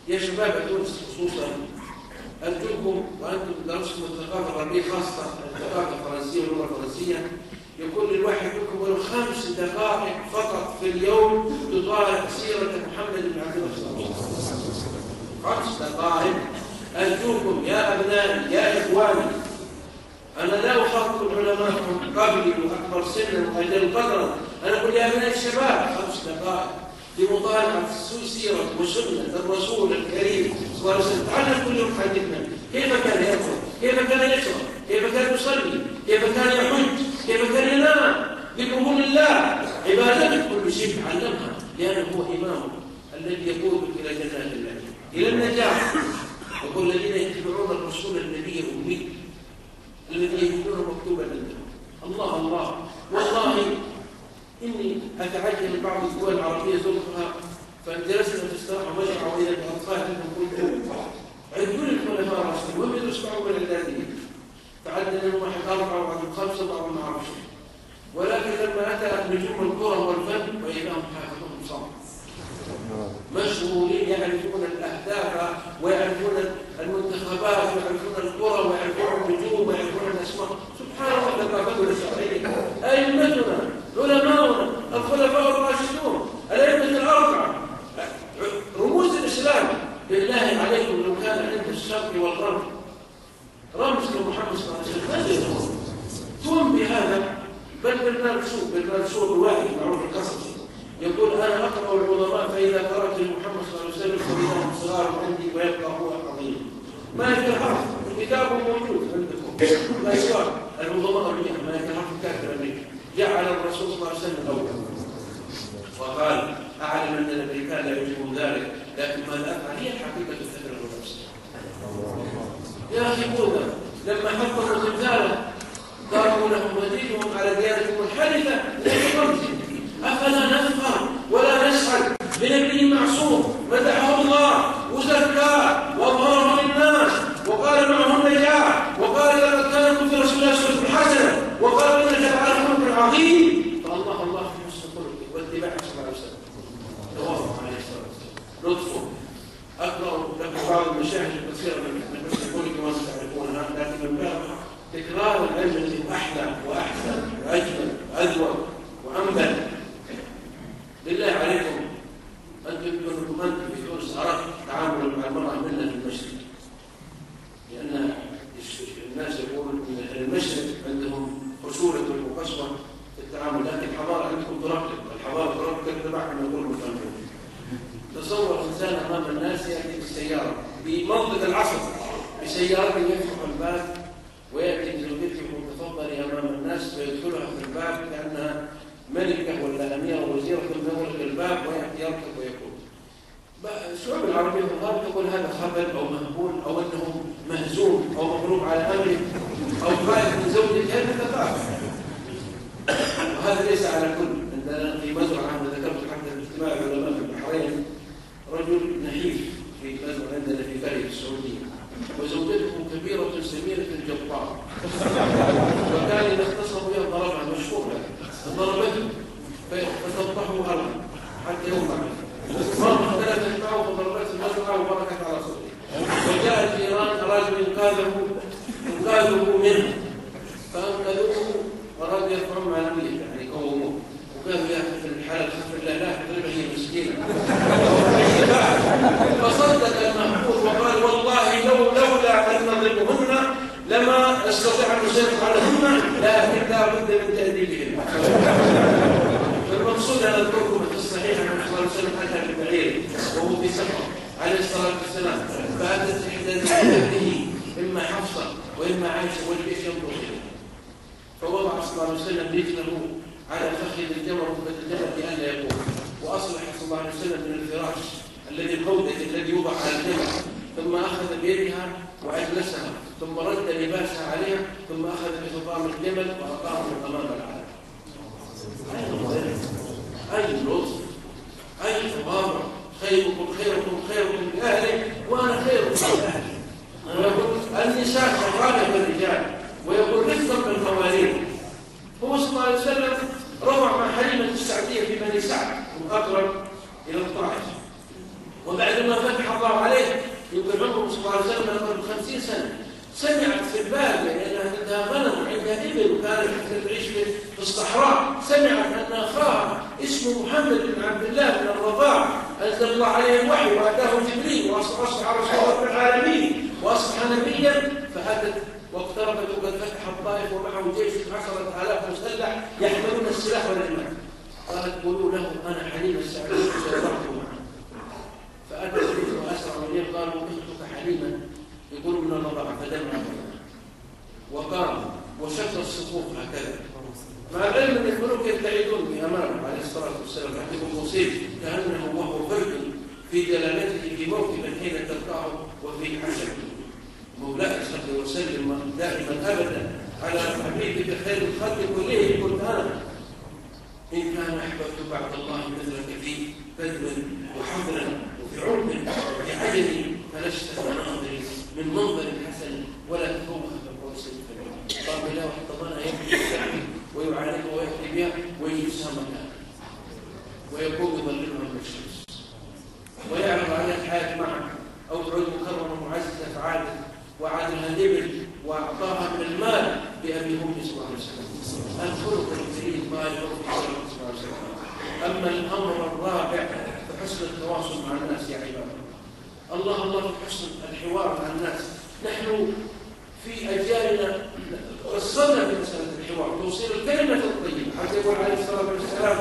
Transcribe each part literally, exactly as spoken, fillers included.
يا شباب تونس خصوصا أرجوكم وأنتم درستم الثقافة الغربية خاصة الثقافة الفرنسية واللغة الفرنسية، يكون للواحد منكم ولو خمس دقائق فقط في اليوم تطالع سيرة محمد بن عبد الله صلى الله عليه وسلم. خمس دقائق أرجوكم يا أبنائي يا إخواني. أنا لا أخاطب العلماء قبلي وأكبر سنا وأجل قدرا، أنا أقول يا أبناء الشباب خمس دقائق لمطالعة سيرة وسنة الرسول الكريم صلى الله عليه وسلم. تعلم كل يوم حديثنا كيف كان يأكل، كيف كان يشرب، كيف كان يصلي، كيف كان يحج، كيف كان ينام بقبول الله. عبادته كل شيء تعلمها لأنه هو إمامه الذي يقودك إلى جنات الله إلى النجاح. يقول الذين يتبعون الرسول النبي الأمي الذي يجدونه مكتوبا عندهم. الله الله والله إني أتعجب من بعض الدول العربية زرتها فجلسنا في استراحة وجعوا إلى الأطفال منهم قلت عدوا الخلفاء الراشدين وهم يدرسوا من الذين تعدنا لهم واحد أربعة وعندهم خمسة وبعضهم ما عرفوا شيء، ولكن لما أتى نجوم الكرة والفن وإذاهم حافظهم صعب مشغولين يعرفون الأهداف ويعرفون المنتخبات ويعرفون الكرة ويعرفون النجوم ويعرفون الأسماء. سبحان الله لما بدوا الشرعية أئمتنا علماؤنا الخلفاء الراشدون الأئمة الأربعة رموز الإسلام. بالله عليكم لو كان عند الشرق والغرب رمز لمحمد صلى الله عليه وسلم ماذا يكون؟ تم بهذا بل بالمرسول بالمرسول الواحد معروف القصص يقول أنا أقرأ العظماء فإذا قرأت لمحمد صلى الله عليه وسلم فإنهم صغار عندي ويبقى هو عظيم. ما يكره الكتاب موجود عندكم ما يكره العظماء ما يكره الكافر أمريكا. جعل الرسول صلى الله عليه وسلم أولا وقال أعلم أن الأمريكان لا يعجبهم ذلك لكن ما لا أفعل هي الحقيقة الثغر والنفس. يا أخي بوذا لما حطموا تمثاله قالوا لهم ودينهم على ديانة منحرفة ليس رمزي. أفلا نفخر ولا نسعد بنبي معصوم مدحه الله وزكاه وأظهره للناس وقال معه النجاة وقال لقد كان لكم في رسول الله أسوة حسنة وقال إنك لعلى خلق عظيم. فالله الله في حسن خلقه واتباعه صلى الله عليه وسلم توافق عليه الصلاة والسلام لطفه. أقرأ لكم بعض المشاهد الكثيرة من حسن خلقه وما تعرفونها لكن من باب تكرار العلم أحلى وأحسن وأجمل وأذوق وأنبل. بالله عليكم أنتم كنتم أنتم في تونس أردت التعامل مع المرأة منا في المشرق، لأن الناس يقولون أن المشرق عندهم خشونة وقسوة في التعامل، لكن الحضارة عندكم ترقب، الحضارة ترقب تبعكم يقول المفهوم. تصور إنسان أمام الناس يأتي بالسيارة بمنطق العصر بسيارة يفتح الباب ويأتي بزوجته المتفضلة أمام الناس ويدخلها في الباب كأنها ملكة ولا أميرة وزيرة ثم يغلق الباب ويأتي يركض ويقول. الشعوب العربية والغرب تقول هذا خبل أو مهبول أو أنه مهزوم أو مغلوب على أمره أو خائف من زوجته. هذا ثقافة وهذا ليس على كل. عندنا في مزرعة أنا ذكرت حتى في اجتماع العلماء في البحرين رجل نحيف في مزرعة عندنا في قرية السعودية وزوجته كبيرة سمينة الجبار وكان إذا اختصر بها ضربها مشهور ضربته فتضطحه أرضا حتى يوم بعد مرة اختلفت معه فضربته المزرعة وبركت على صدره وجاء الجيران أرادوا إنقاذه إنقاذه منه فأنقذوه وأرادوا يرفعون معنوية يعني قوموه وقالوا يا أخي في الحالة خف الله لا تضربها هي مسكينة فصدق المحفوظ وقال والله لو لولا أن نضربهن لما استطيع أن نسيطر عليهن لكن لا بد من تأديبهن. فالمقصود أن أذكركم في الصحيح أن النبي صلى الله عليه وسلم أتى ببعير وهو في سفر عليه الصلاة والسلام فأتت إحدى زوجاته إما حفصة وإما عائشة والبيت ينظر إليه فوضع صلى الله عليه وسلم رجله على فخذ الجمر ركبة الجمر لئلا يقوم وأصلح صلى الله عليه وسلم من الفراش الذي القودة الذي يوضع على الجمر ثم أخذ بيدها وأجلسها ثم رد لباسها عليها ثم أخذ بخطام الجمل وأقام أمام العالم. أي لطف أي تضامن خيركم خيركم خيركم لأهله وأنا خيركم لأهلي. أنا يقول النساء شغالة بالرجال ويقول رفقا بالمواليد. هو صلى الله عليه وسلم روع مع حليمة السعدية في بني سعد وأقرب إلى الطائف وبعدما فتح الله عليه رجل عمره صلى الله عليه وسلم قبل خمسين سنة سمعت في البادية لأنها عندها غنم وعندها إبل وكانت تعيش في الصحراء، سمعت أن أخاها اسمه محمد بن عبد الله بن الرضاع أنزل الله عليه الوحي وأتاه جبريل وأصبح رسول رب العالمين وأصبح نبيا، فأتت واقتربت وقد فتح الطائف ومعه جيش عشرة آلاف مسلح يحملون السلاح والإيمان. قالت قولوا له أنا حليم السعدي سيضربت معه. فأتى الجيش وأسرع من قالوا أختك حليما يقول من الرضاعة فدمع وقام وشق الصفوف هكذا، مع العلم ان الملوك يبتعدون بامانه عليه الصلاه والسلام يحسب مصيب كانه وهو فرد في دلالته في موكب حين تلقاه وفي حشد. مولاي صل وسلم دائما ابدا على حبيبك خير الخلق كلهم. قلت انا ان كان احببت بعد الله مثلك في بذل وحضر وفي عمق وفي عجل فلست مناظري من منظر حسن ولا تفوق بالرؤوس الفريق. قام له واحتضنها يبكي ويعانق ويحكي بها ويجلسها مكانه ويقوم يظللها من الشمس ويعرض عليها الحياه معه او تعود مكرمه معززه فعادت وعادلها الابل واعطاها من المال بابي امي صلى الله عليه وسلم. الخلق الكريم ما يعرف صلى الله عليه وسلم. اما الامر الرابع فحسن التواصل مع الناس يا عباد الله. الله في حسن الحوار مع الناس. نحن في أجيالنا وصلنا بمسألة الحوار توصيل الكلمة الطيبة، حتى يقول عليه الصلاة والسلام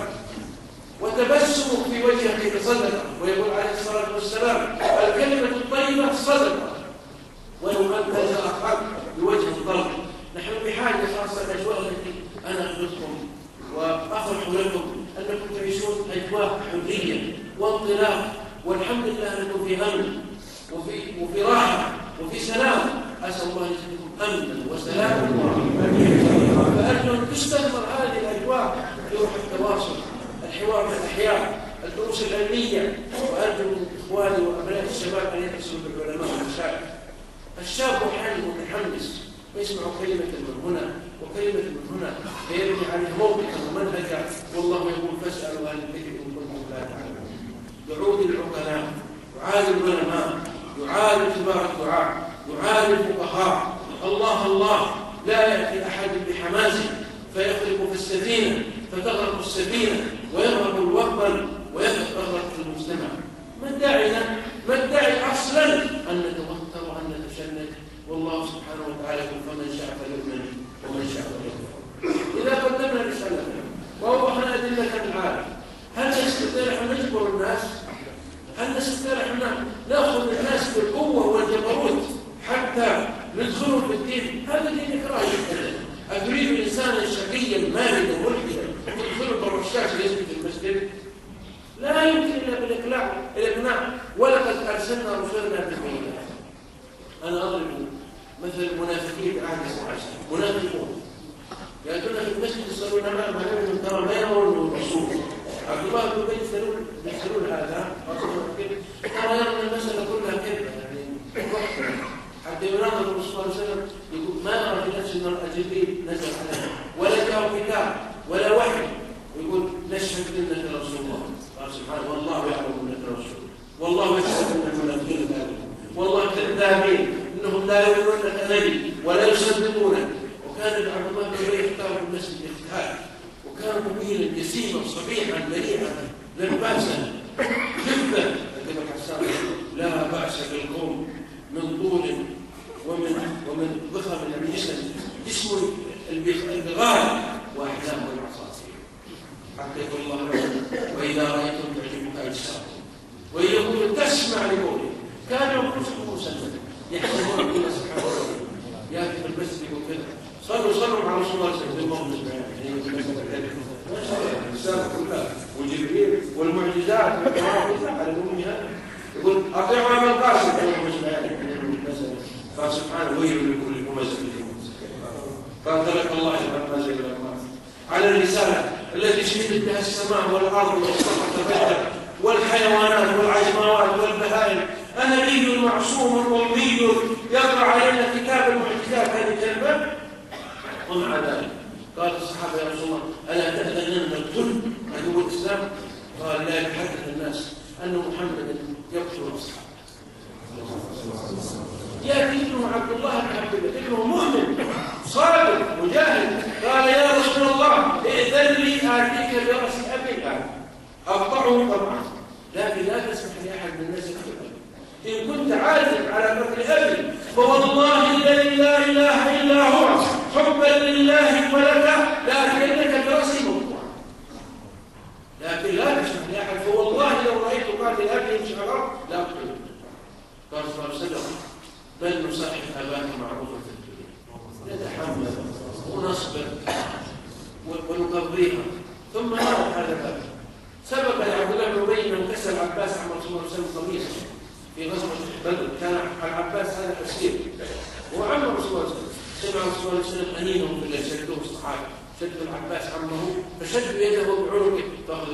وتبسمك في وجهك صدقة، ويقول عليه الصلاة والسلام الكلمة الطيبة صدقة ولو أن تلقى أخاك بوجه الطلب. نحن بحاجة خاصة الأجواء التي أنا أخبركم وأفرح لكم أنكم تعيشون أجواء حرية وانطلاق، والحمد لله أنكم في أمن وفي وفي راحة وفي سلام. أسأل الله أن يجعلكم أمنا وسلاما ورحمة. فأرجو أن تستثمر هذه الأجواء في روح التواصل، الحوار مع الأحياء، الدروس العلمية. وأرجو من إخواني وأبناء الشباب أن يتصلوا بالعلماء والمشايخ. الشاب حالي متحمس ويسمع كلمة من هنا وكلمة من هنا فيبني عليه موقفا ومنهجا، والله يقول فاسألوا أهل الذكر إن كنتم لا تعلمون. يعود العقلاء، يعاد العلماء، يعاد كبار الدعاء، يعاد الفقهاء. الله الله لا يأتي أحد بحماسه فيخرق في السفينة فتغرق السفينة ويغرق الوقبل ويغرق المجتمع. ما الداعي ما الداعي أصلا أن نتوتر وأن نتشنج؟ والله سبحانه وتعالى يقول فمن شاء فليؤمن ومن شاء فليكفر. إذا قدمنا رسالتنا ووضحنا أدلة العالم، هل نستطيع أن نجبر الناس؟ هل نستطيع أن نأخذ الناس بالقوة والجبروت حتى ندخلوا في الدين؟ هذا دين إكراه. أتريد إنسانا شقيا مالدا ملحدا تدخله بالرشاش يسجد في المسجد؟ لا يمكن إلا بالإقلاع الإقناع. ولقد أرسلنا رسلنا بالبينات. أنا أضرب مثل المنافقين بعهد الصحابة، منافقون يأتون في المسجد يصلون معهم عليهم ترى ما يرون الرسول. عبد الله بن أبي يسألون يسألون هذا ترى يرون المسألة كلها كذبة، يعني حتى يناظر الرسول صلى الله عليه وسلم يقول ما أرى في نفسي أن جبريل نزل عليه ولا جاء كتاب ولا وحي، ويقول نشهد إنك رسول الله. قال سبحانه والله يعلم إنك رسول، والله يشهد إن المنافقين كاذبون، والله كذابين إنهم لا يؤمنون أنك نبي ولا يصدقونك. وكان عبد الله بن أبي يختار في المسجد اجتهاد، وكان مبينا جسيما صبيحا مليحا لباسا جدا كما حسان لا بأس بالقوم من طول ومن ومن ضخم الجسم جسم البغال واحلام العصاصير. حتى يقول الله واذا رايتم تعجبك اجسامهم وان يقولوا تسمع لقولهم كانوا انفسهم مسلمين يحسبون بالله سبحانه وتعالى. ياتي في المسجد يقول كذا صلوا صلوا على رسول الله صلى الله عليه وسلم. ما شاء الله الرساله كلها وجبريل والمعجزات والكرامات على الامهات. يقول اطيعوا ابا القاسم قال سبحانه ويل لكل همزه فانطلق الله ما زي على الرساله التي شهدت بها السماء والارض والسماء تفجر والحيوانات والعجماوات والبهائم. انا نبي معصوم امي يقرا علينا كتاب المعجزات هذه الكلمه. ومع ذلك قال الصحابه يا رسول الله الا تاذنن الكل عدو الاسلام؟ قال لا يتحدث الناس ان محمدا يقتل اصحابه. اسمه عبد الله بن عبد الله ابنه مؤمن صادق مجاهد. قال يا رسول الله ائذن لي آتيك برأس أبي الآن أقطعه طبعا، لكن لا تسمح لأحد من الناس يقتله. إن كنت عازم على قتل أبي فوالله الذي لا إله إلا هو حبا لله ولك لأتينك برأسي مقطوعا، لكن لا تسمح لأحد، فوالله لو رأيت قاتل أبي يمشي على الأرض لا أقتله. قال صلى الله عليه وسلم بل نصاحب أباك معروفة في الدنيا، نتحمل ونصبر ونقضيها. ثم نرى هذا الأب سبب لعبد الله بن أبي من كسر العباس عن رسول الله صلى الله عليه وسلم قميص في غزوة بدر، كان العباس هذا أسير وعم رسول الله صلى الله عليه وسلم. سمع رسول الله صلى الله عليه وسلم أنينهم بالله شدوه الصحابة، شدوا العباس عمه فشدوا يده بعنقه فأخذ.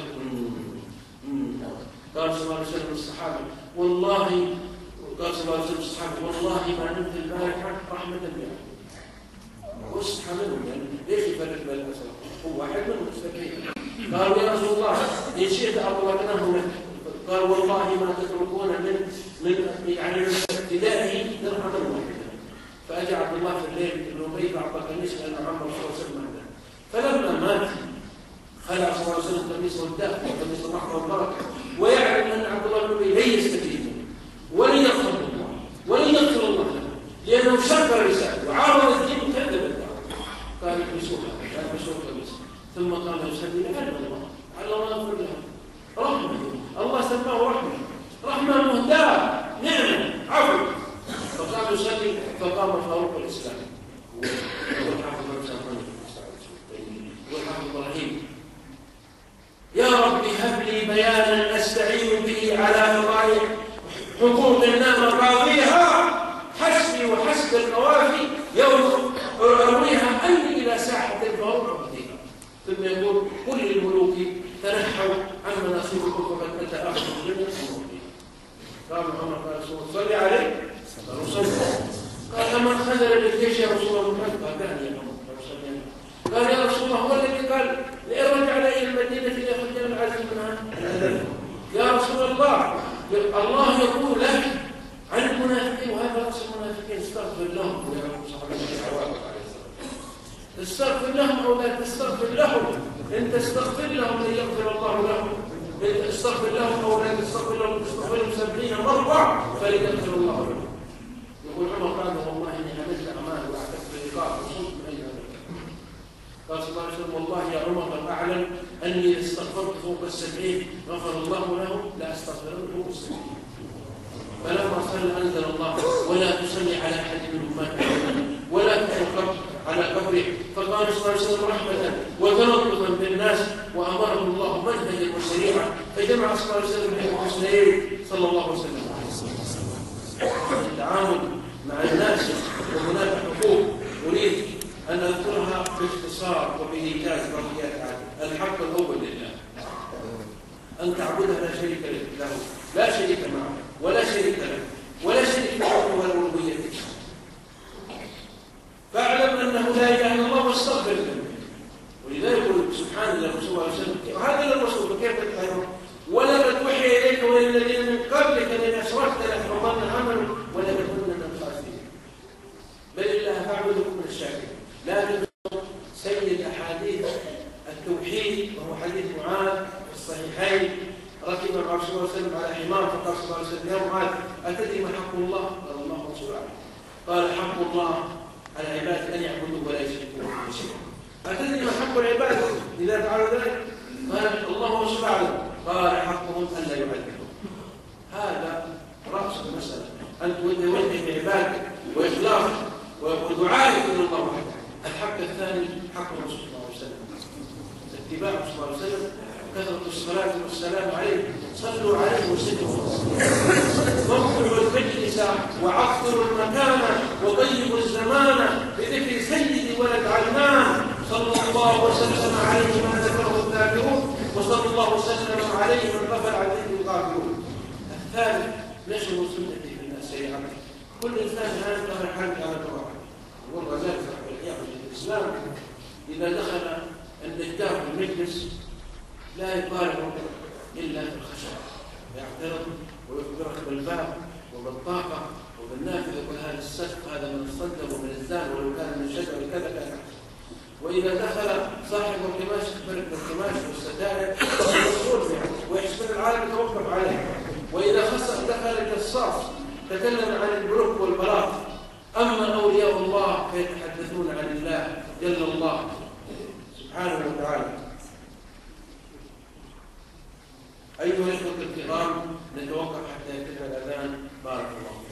قال صلى الله عليه وسلم للصحابة والله قال صلى الله عليه وسلم للصحابة والله ما نمت البارحة رحمة بها واصحى منهم، يعني ليش يفرق بين الأسرى؟ هو واحد منهم مستكين. قالوا يا رسول الله إن شئت أطلقناه لك. قال والله ما تتركون من من يعني من ابتدائه درهما واحدا. فأجى عبد الله في الليل ابن أبي بعض القميص لأن عمر صلى الله عليه وسلم عنده. فلما مات خلع صلى الله عليه وسلم قميصه الداخل وقميص الرحمة والبركة، ويعلم أن عبد الله بن أبي لن يستفيد ولن يغفر الله ولن يغفر الله له لأنه شكر الرسالة وعارض الدين وكذب الدعوة. قال ابنسوها قال ابنسوها قميصه، ثم قال يسلم على الله على الله يغفر له رحمة. الله سماه رحمة، رحمة مهداة نعمة عفو. فقام يصلي فقام فاروق الإسلام والحافظ والحافظ إبراهيم يا رب هب لي بيانا أستعين به على قضاء حقوق النام قاضيها حسبي وحسب القوافي يوم أرويها أني إلى ساحة الفاروق أقضيها. ثم يقول كل الملوك تنحوا عن مناصبكم فقد أتى آخر الدنيا الملوك. قال محمد قال رسول الله صلي عليه قال صلي. قال من خذل بالجيش يا رسول الله قال دعني يا محمد قال يا رسول الله هو الذي قال لئن رجع إلى المدينة ليخرجن العزيز منها. يا رسول الله الله يقول لك عن المنافقين وهذا رأس المنافقين استغفر لهم يا رب صحابة استغفر لهم أو لا تستغفر لهم، إن تستغفر لهم لن يغفر الله لهم، إن تستغفر لهم أو لا تستغفر لهم تستغفر لهم سبعين مرة فليغفر الله لهم. يقول عمر قال والله إني عملت أعمال وأعتقد بالرقاب وصوت من أين هذا. قال صلى الله عليه وسلم والله يا عمر قد أعلم أني استغفرت فوق السبعين غفر الله له لا أستغفر له فوق السبعين. فلما صلى أنزل الله ولا تصلي على أحد منهم مات ولا تحقق على قبره. فقال صلى الله عليه وسلم رحمة وتلطفا بالناس وأمره الله منهجا وشريعا، فجمع صلى الله عليه وسلم بين الحسنيين صلى الله عليه وسلم. التعامل مع الناس وهناك حقوق أريد أن أذكرها باختصار وبإيجاز بقية عادة. الحق الأول لله أن تعبده لا شريك له لا شريك معه ولا شريك له ولا شريك له ولا ألوهيته. فاعلم أنه لا إله إلا الله واستغفر له. ولذلك يقول سبحان الله صلى الله عليه وسلم وهذا الرسول كيف تفعله ولقد أوحي إليك وإلى الذين من قبلك لئن أشركت ليحبطن عملك ولتكونن من الخاسرين. بل الله فاعبده من الشاكرين. لكن سيد أحاديث التوحيد وهو حديث معاذ في الصحيحين ركب مع رسول الله صلى الله عليه وسلم على حمار فقال صلى الله عليه وسلم يا معاذ أتدري ما حق الله؟ قال الله ورسوله أعلم. قال حق الله على العباد أن يعبدوه ولا يشركوا به شيئا. أتدري ما حق العباد إذا فعلوا ذلك؟ قال الله ورسوله أعلم. قال حقهم أن لا يعذبوا. هذا رأس المسألة أن توجه بعبادك وإخلاصك ودعائك إلى الله وحده. الحق الثاني حق الرسول صلى الله عليه وسلم اتباع صلى الله عليه وسلم كثرة الصلاة والسلام عليه. صلوا عليه وسلموا وارفعوا المجلس وعطروا المكان وطيبوا الزمان بذكر سيد ولد علمان صلى الله وسلم عليه من ذكره الذاكرون وصلى الله وسلم عليه من غفل عن ذكر الغافلون. الثالث نشر سنته في الناس شيئا. كل انسان هذا حال على الواحد. والغزالة والحياة في الإسلام إذا دخل النجار في المجلس لا يبارك إلا في الخشب، يعترض ويخبرك بالباب وبالطاقة وبالنافذة، يقول هذا السقف هذا من الصدق ومن الزان، ولو كان من شجر كذا كان أحسن. وإذا دخل صاحب القماش يخبرك بالقماش والستائر ويحسب العالم يتوقف عليه. وإذا خص دخل القصاص تكلم عن البرك والبلاط. أما أولياء الله فيتحدثون عن الله جل الله سبحانه وتعالى. أيها الإخوة الكرام، نتوقف حتى يتم الأذان. بارك الله.